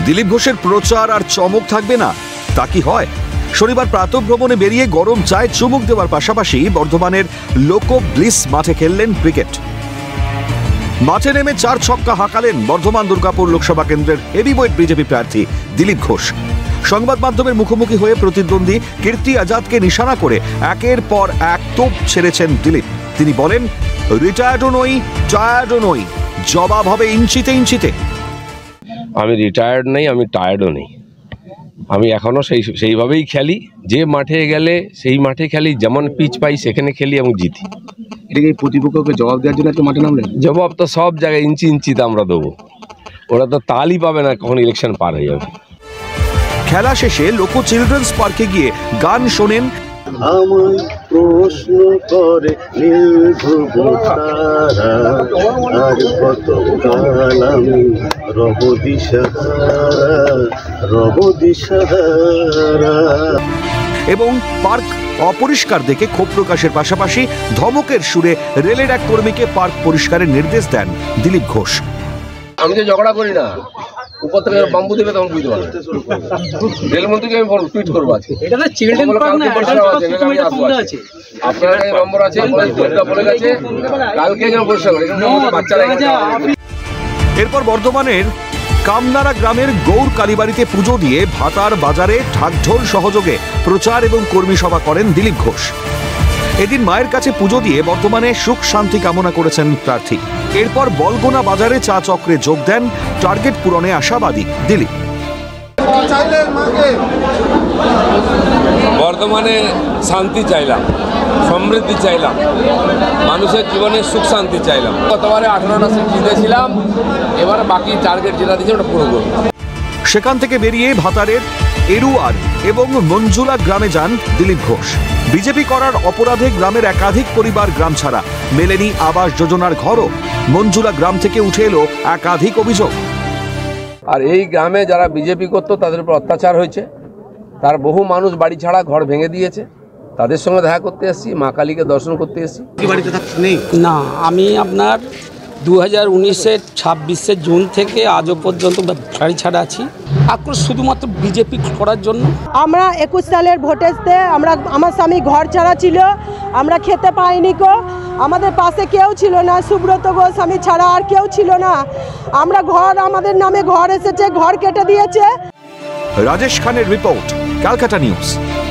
দিলীপ ঘোষের প্রচার আর চমক থাকবে না, তা কি হয়? শনিবার প্রাতঃভ্রমণে বেরিয়ে গরম চায় চুমুক দেওয়ার পাশাপাশি বর্ধমানের লোকো ব্লিস মাঠে খেললেন ক্রিকেট। মাঠে নেমে 4 ছক্কা হাঁকালেন বর্ধমান দুর্গাপুর লোকসভা কেন্দ্রের হেভিওয়েট বিজেপি প্রার্থী দিলীপ ঘোষ। সংবাদ মাধ্যমের মুখোমুখি হয়ে প্রতিদ্বন্দ্বী কীর্তি আজাদকে নিশানা করে একের পর এক তোপ ছেড়েছেন দিলীপ। তিনি বলেন, রিটায়ার্ডও নই, টায়ার্ডও নই, জবাব হবে ইঞ্চিতে ইঞ্চিতে। আমি রিটায়ার্ড নেই, আমি টায়ার্ডও নেই, আমি এখনো সেইভাবেই খেলি। যে মাঠে গেলে সেই মাঠে খেলি, যেমন পিচ পাই সেখানে খেলি এবং জিতি। এটাকে প্রতিপক্ষকে জবাব দেওয়ার জন্য একটু মাঠে নামলেন? জবাব তো সব জায়গায় ইঞ্চি ইঞ্চিতে আমরা দেবো, ওরা তো তালই পাবে না কখন ইলেকশন পার হয়ে যাবে। খেলা শেষে লোকো চিলড্রেন্স পার্কে গিয়ে গান শোনেন। আমায় প্রশ্ন করে নীলধ্রুব তারা, আর কত কাল আমি রব দিশাহারা। এবং পার্ক অপরিষ্কার দেখে ক্ষোভ প্রকাশের পাশাপাশি ধমকের সুরে রেলের এক কর্মীকে পার্ক পরিষ্কারের নির্দেশ দেন দিলীপ ঘোষ। আমি যে ঝগড়া করি না, উপর থেকে বাম্বু দেবে তখন বুঝতে পারবে। রেলমন্ত্রীকে আমি টুইট করবো আজকে। আপনার কাছে নম্বর আছে, বলে গেছে কালকে যেন পরিষ্কার করে বাচ্চারা। এরপর বর্ধমানের কামনারা গ্রামের গৌর কালীবাড়িতে পুজো দিয়ে ভাতার বাজারে ঢাকঢোল সহযোগে প্রচার এবং কর্মী সভা করেন দিলীপ ঘোষ। এদিন মায়ের কাছে পুজো দিয়ে বর্তমানে সুখ শান্তি কামনা করেছেন প্রার্থী। এরপর বলগোনা বাজারে চা চক্রে যোগ দেন টার্গেট পূরণে আশাবাদী দিলীপ। বর্তমানে শান্তি চাইলাম, সমৃদ্ধি চাইলাম, মানুষের জীবনে সুখ শান্তি চাইলাম। গতবারে 18টা সিট জিতেছিলাম, এবারে বাকি টার্গেট যেটা দিয়েছে ওটা পুরো করব। সেখান থেকে বেরিয়ে ভাতারের এরুয়ার এবং মঞ্জুলা গ্রামে যান দিলীপ ঘোষ। বিজেপি করার অপরাধে গ্রামের একাধিক পরিবার গ্রাম ছাড়া, মেলেনি আবাস যোজনার ঘরও। মঞ্জুলা গ্রাম থেকে উঠে এলো একাধিক অভিযোগ। আর এই গ্রামে যারা বিজেপি করতো তাদের উপর অত্যাচার হয়েছে, তার বহু মানুষ বাড়ি ছাড়া ঘর ভেঙে দিয়েছে। তাদের সঙ্গে দেখা করতে এসেছি, মা কালীকে দর্শন করতে এসেছি। না, আমি আপনার 2019-এর 26শে জুন থেকে আজও পর্যন্ত বাড়ি ছাড়া আছি। আক্রোশ শুধুমাত্র বিজেপি করার জন্য। আমরা 21 সালের ভোটেতে আমার স্বামী ঘর ছাড়া ছিল, আমরা খেতে পাইনি কো, আমাদের পাশে কেউ ছিল না, সুব্রত গোস্বামী ছাড়া আর কেউ ছিল না। আমরা আমাদের নামে ঘর এসেছে, ঘর কেটে দিয়েছে। রাজেশ খানের রিপোর্ট, ক্যালকাটা নিউজ।